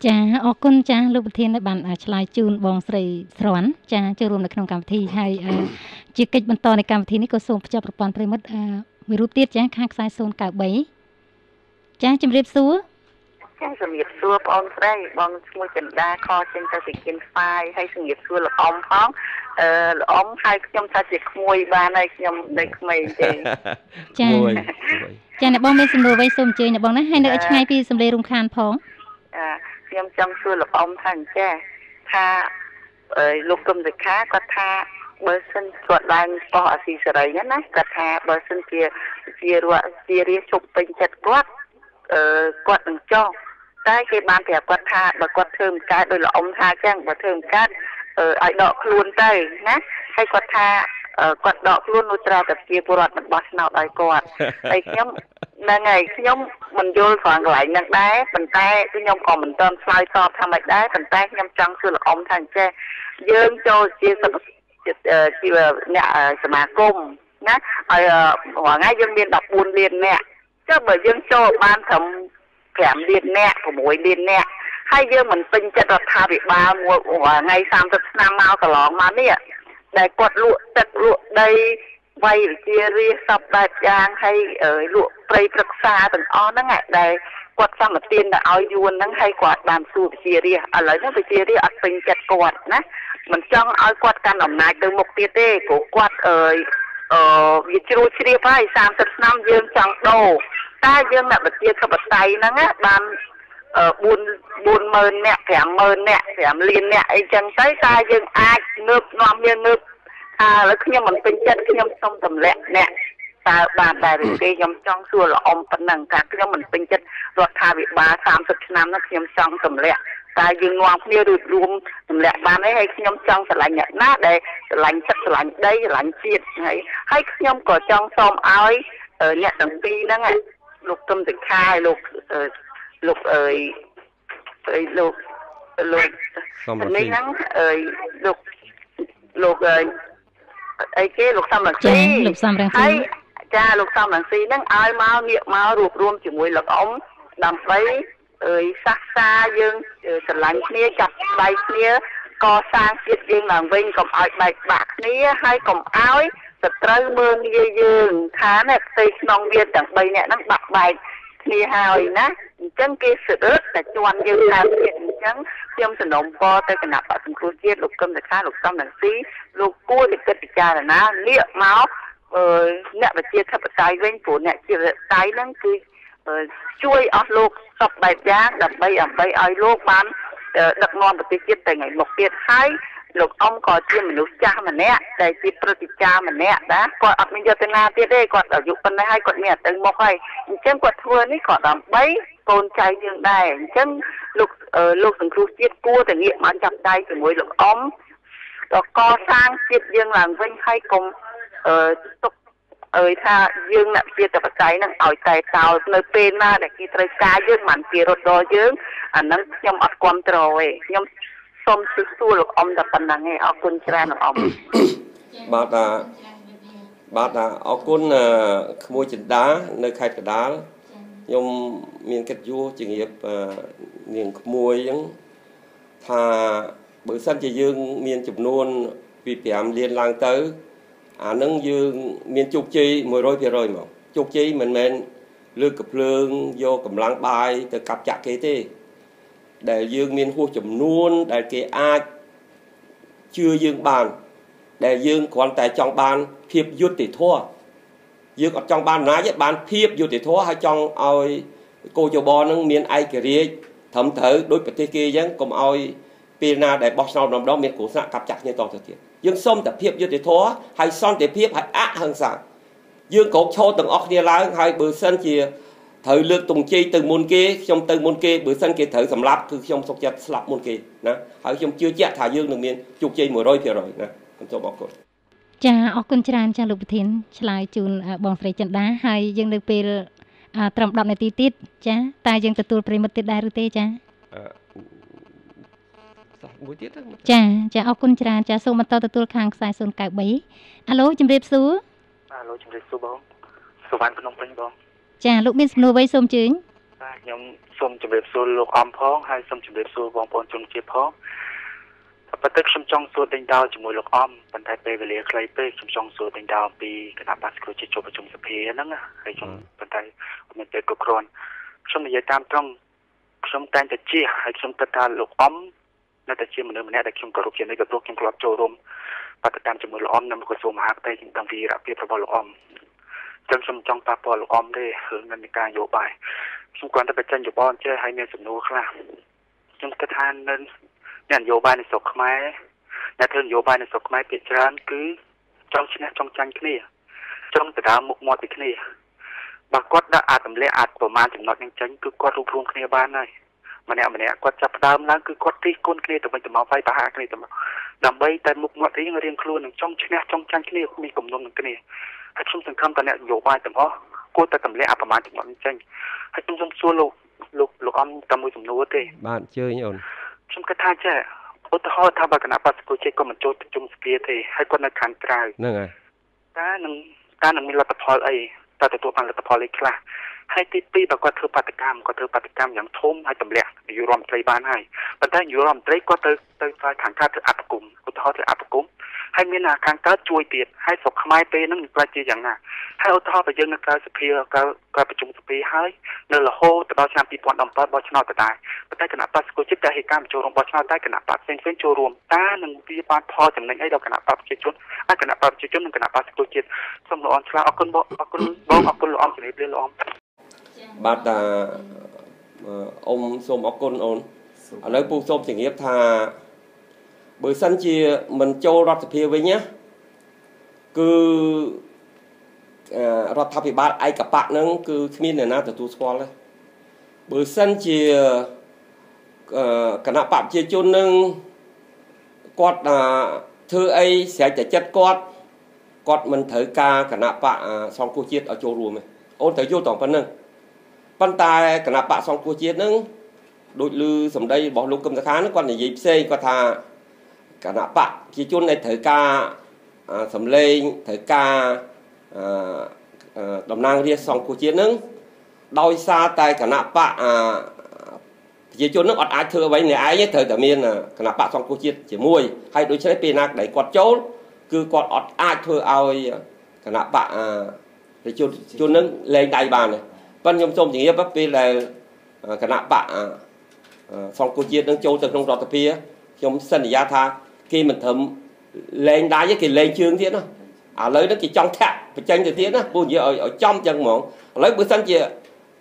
ចាអរគុណចាលោកប្រធានបានឆ្លើយជូនបងស្រីស្រន់ចាចូលរួមនៅក្នុងកម្មវិធីហើយជាកិច្ចបន្តនៃកម្មវិធីនេះក៏សូមភ្ជាប់ប្រព័ន្ធប្រិមិត្តមួយរូបទៀតចាខាងខ្សែ093ចាជំរាបសួរចាជំរាបសួរបងស្រីបងឈ្មោះចិន្តាខចេញទៅពីគិនស្វាយហើយជំរាបសួរលោកអ៊ំផងលោកអ៊ំហើយខ្ញុំថាជាក្មួយបានហើយខ្ញុំនៅក្មេងទេចាចាអ្នកបងមានសំណួរអ្វីសូមអញ្ជើញអ្នកបងណាហើយនៅឲ្យឆ្ងាយពីសំឡេងរំខានផងខ្ញុំចង់សួរលោកអ៊ំថាអញ្ចេះថាលោកកឹមសុខាគាត់ថាបើសិនគាត់ឡើងបោះអាស៊ីសេរីណាគាត់ថាបើសិនជារាជប់ពេញចិត្តគាត់នឹងចោះតែគេបានប្រាប់គាត់ថាបើគាត់ធ្វើមិនកើតដោយលោកអ៊ំថាអញ្ចឹងបើធ្វើមិនកើតឲ្យដកខ្លួនទៅណាហើយគាត់ថាគាត់ដកខ្លួននោះត្រូវតែជាពលរដ្ឋមិនបោះឆ្នោតឲ្យគាត់ហើយខ្ញុំហ្នឹងហើយខ្ញុំមិនយល់ត្រង់កន្លែងហ្នឹងដែរប៉ុន្តែខ្ញុំក៏មិនទាន់ឆ្លើយតបថាម៉េចដែរប៉ុន្តែខ្ញុំចង់សួរលោកអ៊ំថាអញ្ចេះយើងចូលជាអ្នកសមាគមណាហើយរាល់ថ្ងៃយើងមាន14លានអ្នកចុះបើយើងចូលបានត្រឹម5លានអ្នក6លានអ្នកហើយយើងមិនពេញចិត្តរដ្ឋាភិបាលមួយថ្ងៃ30ឆ្នាំមកកន្លងមកនេះដែលគាត់លក់ទឹកលក់ដីវាយវិជារាសពបែបយ៉ាងហើយលក់ព្រៃព្រឹក្សាទាំងអស់ហ្នឹងដែលគាត់សម្បទានទៅឲ្យយួនហ្នឹងហើយគាត់បានសួរវិជារាឥឡូវហ្នឹងវិជារាអត់ពេញចិត្តគាត់ណាមិនចង់ឲ្យគាត់កាន់អំណាចទៅមុខទៀតទេព្រោះគាត់វាជ្រួលជ្រាបហើយ30ឆ្នាំយើងចង់ដូរតែយើងអ្នកប្រជាធិបតេយ្យហ្នឹងបាន40000នាក់50000នាក់5លាននាក់អីចឹងទៅតែយើងអាចងើបនាំយើងងើបឥឡូវខ្ញុំមិនពេញចិត្តខ្ញុំសូមទម្លាក់អ្នកតើបានដែរឬទេខ្ញុំចង់សួរលោកអ៊ំប៉ុណ្ណឹងថាខ្ញុំមិនពេញចិត្តរដ្ឋាភិបាល30ឆ្នាំហ្នឹងខ្ញុំចង់ទម្លាក់តែយើងនាំគ្នារួបរวมទម្លាក់បានហើយខ្ញុំចង់ស្រឡាញ់អ្នកណាដែលស្រឡាញ់ទឹកស្រឡាញ់ដីស្រឡាញ់ជាតិហើយខ្ញុំក៏ចង់សូមឲ្យអ្នកទាំងពីរហ្នឹងលោកកឹមសុខាហើយលោកលោកនេះហ្នឹងលោកអីគេលោកសំរងស៊ីលោកសំរងស៊ីចាលោកសំរងស៊ីហ្នឹងឲ្យមកងាកមករួបរวมជាមួយលោកអ៊ំដើម្បីសាសនាយើងស្រឡាញ់គ្នាចាប់ដៃគ្នាកសាងជាតិយើងឡើងវិញកុំឲ្យបែកបាក់គ្នាហើយកុំឲ្យសត្រូវមើលងាយយើងថាណែផ្ទៃក្នុងវាទាំង3នាក់ហ្នឹងបាក់បែកគ្នាហើយណាអញ្ចឹងគេស្រើតតែជន់យើងតាមទៀតអញ្ចឹងខ្ញុំសំណូមពរទៅគណៈបក្សសង្គ្រោះជាតិលោកកឹមសុខាលោកសំរងស៊ីលោកគួរតែគិតពិចារណាងាកមកអ្នកប្រជាធិបតេយ្យវិញព្រោះអ្នកជាតេយ្យហ្នឹងគឺជួយអស់លោកសពបែបយ៉ាងដើម្បីឲ្យលោកបានដឹកនាំប្រទេសជាតិទៅថ្ងៃមុខទៀតហើយលោកអ៊ំក៏ជាមនុស្សចាស់ម្នាក់ដែលជាព្រឹទ្ធាចារ្យម្នាក់ណាគាត់អត់មានយុទ្ធនាទៀតទេគាត់អាយុប៉ុណ្ណេះហើយគាត់មានទៅមុខហើយអញ្ចឹងគាត់ធ្វើនេះក៏ដើម្បីកូនចៅយើងដែរអញ្ចឹងលោកសង្គ្រោះជាតិគួរតែងាកមកចាប់ដៃជាមួយលោកអ៊ំកសាងជាតិយើងឡើងវិញហើយកុំទុកថាយើងអ្នកជាតបតៃហ្នឹងឲ្យតែតោនៅពេលណាដែលគេត្រូវការយើងមិនគេរត់ដល់យើងអាហ្នឹងខ្ញុំអត់គ្រប់គ្រងទេខ្ញុំសូមសួរលោកអ៊ំតែប៉ុណ្្នឹងឯងអរគុណច្រើនលោកអ៊ំបាទអរគុណក្មួយចិន្តានៅខេត្តកណ្ដាលខ្ញុំមានកិត្តិយសជំរាបនាងក្មួយអញ្ចឹងថាបើសិនជាយើងមានចំនួនពី5លានឡើងទៅអានឹងយើងមានជោគជ័យ 100% មកជោគជ័យមិនមែនលើកកំភ្លើងយកកម្លាំងបាយទៅកាប់ចាក់គេទេដែលយើងមានហួសចំនួនដែលគេអាចជឿយើងបានដែលយើងគ្រាន់តែចង់បានភាពយុត្តិធម៌យើងអត់ចង់បានអំណាចទេបានភាពយុត្តិធម៌ហើយចង់ឲ្យកោជបនឹងមានឯករាជ្យត្រឹមត្រូវដោយប្រទេសគេអញ្ចឹងកុំឲ្យពេលណាដែលបោះឆ្នោតម្ដងមានគ្រោះថ្នាក់កាប់ចាក់គ្នាតទៅទៀតយើងសុំតែភាពយុត្តិធម៌ហើយសន្តិភាពហើយអហិង្សាយើងគ្រប់ឈរទាំងអស់គ្នាឡើងហើយបើសិនជាត្រូវលើកទង់ជ័យទៅមុនគេខ្ញុំទៅមុនគេបើសិនគេត្រូវសម្លាប់គឺខ្ញុំសុខចិត្តស្លាប់មុនគេណាហើយខ្ញុំជឿជាក់ថាយើងនឹងមានជោគជ័យ 100% ណាខ្ញុំសូមអរគុណចាអរគុណច្រើនចាលោកប្រធានឆ្លើយជូនបងស្រីចិន្តាហើយយើងនៅពេលត្រឹម10នាទីទៀតចាតែយើងទទួលប្រិមិត្តទៀតដែរឬទេចាមួយទៀតចាអរគុណច្រើនចាសូមបន្តទទួលខាងខ្សែ093អាឡូជំរាបសួរអាឡូជំរាបសួរបងសុវណ្ណភ្នំពេញបងចាលោកមានសំណួរអ្វីសូមជើញ nhóm xung chuẩn bị xua lục âm phong hay xung chuẩn bị xua vòng bồn chung chia phong bắt tức xung trong xua đánh đào chỉ mùi lục âm bàn tay về lìa clay pe xung trong xua đánh đào vì cái nắp bát của chỉ chụp vào chung sập hé nắng hay chung bàn tay mình về cột cron xung này tam trong xung tanจะchia hay xung tất cả lục âmน่าจะchia mình nữa mình đã chung cột kiệnในกับตัวchung clubโจรมปัตตามจมูกลมนำกระสุนหักไปถึงตังวีระเพียบพอลมจนสมจองปาปอลมได้หึงในการโยบายสมควรจะไปจันอยู่บ้านเจ้าให้เมียสนุกครับจนกระทั่งนั้นเนี่ยโยบายในศกไม้ในเทิงโยบายในศกไม้เปลี่ยนร้านคือจองชนะจองจันขึ้นนี่จองแต่ดาวมุกมอติขึ้นนี่บางกอดได้อาจตำเละอาจประมาณถึงนอดยังจันคือกอดรวมขึ้นในบ้านเลยมันเนี่ยกอดจับดาวนั้นคือกอดที่ก้นขึ้นนี่แต่มันจะมาไฟปะหาขึ้นนี่แต่ดำใบแต่มุกมอติยังเรียงครูหนึ่งจองชนะจองจันขึ้นนี่มีกลุ่มนมหนึ่งขึ้นนี่ให้ชุ่มสังคมตอนนี้โยบายแต่เพราะกูแต่ตำเละอาจประมาณถึงนอดยังจันให้ชุ่มซัวลูกอ้อมตำมือสมนู้ดเลยบ้านเชื่อยังชุ่มกระทาเจ้าอุตหะถ้าบางคณะปัสกุเจก็มันโจทย์จุ่มสเปียร์เลยให้คนในขันกลายนั่นไงตาหนึ่งมีรัตพอลแต่ตัวพันรัตพอลเลยคลาให้ตีปีแบบก็เธอปฏิกรรมอย่างทุ่มให้ตำเละอยู่รวมใจบ้านให้บรรดาอยู่รวมใจก็เธอไฟขังข้าเธออัดกลุ่มอุตหะเธออัดกลุ่มให้มีนาขังข้าช่วยเตียดให้ศกขมายเปนั่งกลายจีอย่างน่ะให้อุตหะไปยังในการสเปียร์การประชุมสเปียร์ให้เนลโฮแต่เราชามปีปอนดำต้อยบอชนอแต่ได้บรรดาคณะปัสกุเจแต่เหตุการณ์โจรบอชนอได้คณะปัสเส้นโจรวมตาหนึ่งปีปอนพอจำหนึ่งให้เราคณะปัสเจจุนให้คณะปัสเจจุนหนึ่งคณะปัสกุเจสมรอนชลาเอาคนบอกเอาคนล้อมจะได้เปลี่ยนล้อมบาดอมสมอกุลโอนแล้วปูส้มสิ่งนี้ทาบริษัทจีมันโจรัฐเพียไว้เนี้ยคือรัฐพิบาลไอกับปะนั่งคือมีเนี่ยนะแต่ตัวสปอร์เลยบริษัทจีคณะปะจีจุนนึงกอดเธอไอเสียใจจัดกอดมันถือกาคณะปะสองคู่เจี๊ยเอาโจรวมไหมโอนแต่โจต่อพันนึงปันตายคณะปะสองคู่เจี๊ยนึงโดยลือสมได้บอกลูกกำตะค้านึกก่อนในยิบเซ่ก็ทาคณะปะจีจุนในถือกาสำเร็จถือกาดำนางเรียสองคู่เจี๊ยนึงโดยซาตายคณะปะจีจุนนึกอดอาเธอไว้ในไอ้เนี่ยเธอแต่เมียนคณะปะสองคู่เจี๊ยchỉมวยให้โดยใช้ปีนักได้กอดโจลคือกอดอดอาเธอเอาคณะปะจีจุนนึงเล่นได้บานเลยปัญญมส้มอย่างเงี้ยปั๊บปีเลยคณะปะสองคู่เจี๊ยนึงโจtừ trong rọt phía trong sân nhà tha khi mình thầm lên đá với cái lên chương thế đó lấy nó cái trong thẹt phải tranh từ thế đó buồn gì ở trong chân mỏng lấy bữa sân chia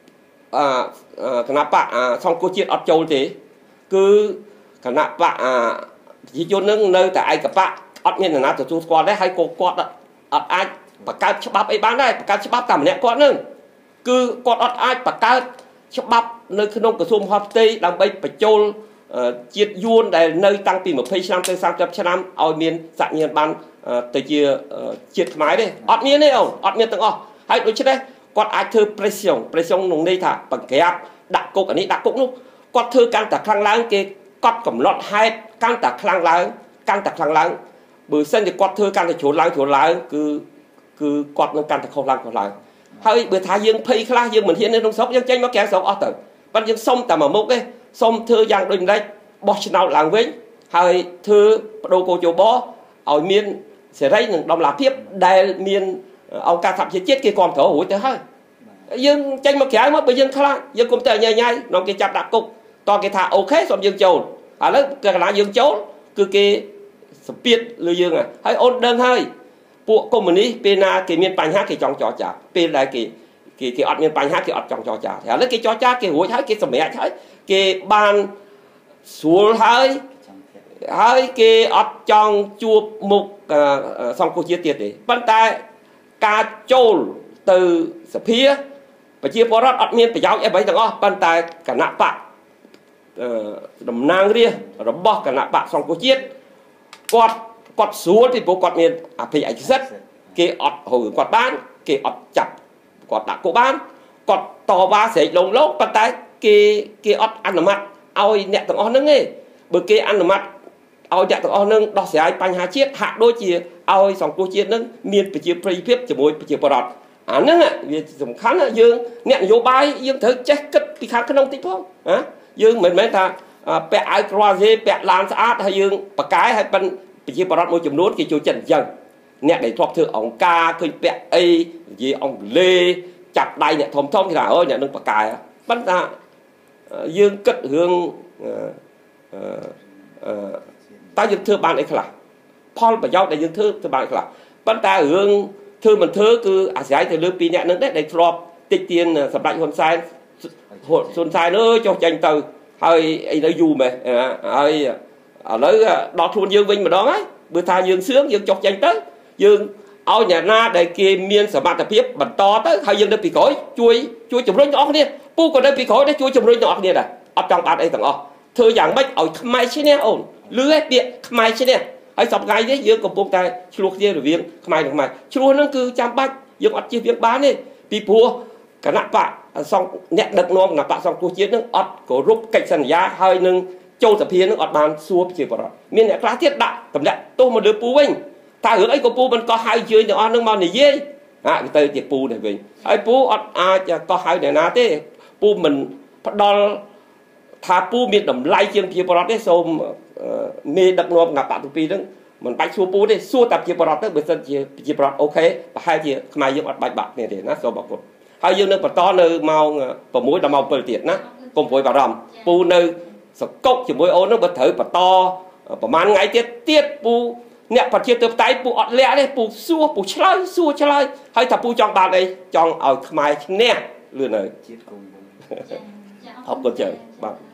cana bạ xong cô chuyện ọt châu thế cứ cana bạ chỉ cho nơi tại ai cả bạ ọt miền là từ chú qua đấy hay cô quạt ọt ai bạc cá chắp bắp ấy bán đây bạc cá chắp bắp tầm nè quạt nữa cứ quạt ọt ai bạc cá chắp bắp nơi khơi nông cửa sông hoa tây đang bay bạch châu chiết yuan để nơi tăng tìm một phây năm tới sang trăm năm ao miền dạng như ban từ chia chiết máy đây ọt miền đấy không ọt miền từng hay đối chứ đấy quạt ai thưa pression nông đây thà bằng cái đặt cục ở đây đặt cục luôn quạt thưa căng tạc khang láng cái quạt cầm lọt hai căng tạc khang láng bữa sân thì quạt thưa căng tạc chỗ láng cứ quạt nó căng tạc không láng hay bữa thái dương phây khla dương mình hiện lên trong sóc dương tranh nó kéo sóc ở tử ban dương sông tầm ở mốc ấy sông thưa giang đôi đây bó nào làng với hay thưa đồ cô chỗ bó ở miền sẽ thấy những đồng là tiếp đại miền ông ca thập sẽ chết cái con thở hủi tới hơi dương tranh mà kéo mất bây dương khla dương cũng tờ nhai nó cái chặt đặt cục to cái thả ok xong dương châu lấy cái lá dương châu cứ cái spirit lưu dương hay ôn đơn hơi bộ công mình pena cái miền Pành hát cái trong chó chả pen là cái ọt miền Pành hát cái ọt trong chó chả thì lấy cái chó chả cái hủi thấy cái sầm mẹ thấy cái ban xuống hơi cái ọt trong chua mục xong cô chia tiệt để ban tay ca trôn từ phía và chia bó rót ọt miền phải giáo em ấy thằng ban tay cả nạ bạc đầm nang riêng rồi bỏ cả nạ bạc xong cô chiết quạt xuống thì bố quạt miền phải ảnh rất cái ọt hồi quạt bán cái ọt chặt quạt đặt cô bán quạt to ba sẽ lồng lốc bàn tay cái ọt ăn ở mặt ao nhẹ tầng o nâng ấy bữa kia ăn ở mặt ao nhẹ tầng o nâng đó sẽ ai bánh hai chiết hạ đôi chia ao xong cô chiết nâng miền phải chia phê phép chỉ môi phải chia bọt ហ្នឹងវាសំខាន់យើងអ្នកនយោបាយយើងត្រូវចេះគិតពីខាងក្នុងតិចផងយើងមិនមែនថាពាក់អាវក្រវ៉ាសេពាក់ឡានស្អាតហើយយើងបកកាយហើយប៉ិនប្រជាពលរដ្ឋមួយចំនួនគេចូលចិត្តអញ្ចឹងអ្នកដែលធ្លាប់ធ្វើអង្គការឃើញពាក់អីនិយាយអង់គ្លេសចាប់ដៃអ្នកធំគេថាអូអ្នកនឹងបកកាយប៉ុន្តែយើងគិតរឿងតើយើងធ្វើបានអីខ្លះផលប្រយោជន៍ដែលយើងធ្វើបានខ្លះប៉ុន្តែរឿងធ្វើមិនធ្វើគឺអាស្រ័យទៅលើពីអ្នកនឹងដែរដែលធ្លាប់តិចទៀនសម្ដេចហ៊ុនសែនអើយចុះចាញ់ទៅហើយអីនៅយូរមែនហើយឥឡូវដល់ខ្លួនយើងវិញម្ដងហើយបើថាយើងសឿងយើងចុះចាញ់ទៅយើងឲ្យអ្នកណាដែលគេមានសមត្ថភាពបន្តទៅហើយយើងនៅពីក្រោយជួយជំរុញទាំងអស់គ្នាពូក៏នៅពីក្រោយដែរជួយជំរុញទាំងអស់គ្នាដែរអត់ចង់បានអីទាំងអស់ធ្វើយ៉ាងម៉េចឲ្យខ្មែរឈ្នះអូនលឺឯពាក្យខ្មែរឈ្នះហើយសប្តាហ៍នេះយើងកំពុងតែឆ្លោះគ្នារវាងខ្មែរនិងខ្មែរឆ្លោះហ្នឹងគឺចាំបាច់យើងអត់ជៀសវាងបានទេពីព្រោះគណៈបកសង្ឃអ្នកដឹកនាំគណៈបកសង្គ្រោះជាតិហ្នឹងអត់គោរពកិច្ចសន្យាហើយនឹងចូលសភានឹងអត់បានសួរប្រជាពលរដ្ឋមានអ្នកខ្លះទៀតដាក់តម្លាក់ទោសមកលើពូវិញតើរឿងអីក៏ពូមិនក៏ហៅជើញទាំងអស់នឹងមកនិយាយទៅជាពូដែរវិញហើយពូអត់អាចក៏ហៅអ្នកណាទេពូមិនផ្ដល់ថាពូមានតម្លៃជាងប្រជាពលរដ្ឋទេសូមមេដឹកនាំគណៈបកទី2ហ្នឹងមិនបាច់សួរពូទេសួរតែប្រជាពលរដ្ឋទៅបើសិនជាប្រជាពលរដ្ឋអូខេប្រហែលជាខ្មែរយើងអត់បាច់បាក់គ្នាទេណាសូមអរគុណហើយយើងនឹងបន្តនៅម៉ោង6ដល់ម៉ោង7ទៀតណាកុំព្រួយបារម្ភពូនៅសកុកជាមួយអូននឹងបើត្រូវបន្តប្រហែលថ្ងៃទៀតពូអ្នកប្រជាធិបតេយ្យពូអត់លាក់ទេពូសួរពូឆ្លើយហើយថាពូចង់បានអីចង់ឲ្យខ្មែរឈ្នះលឿនហើយជាតិគូអរគុណច្រើនបាទ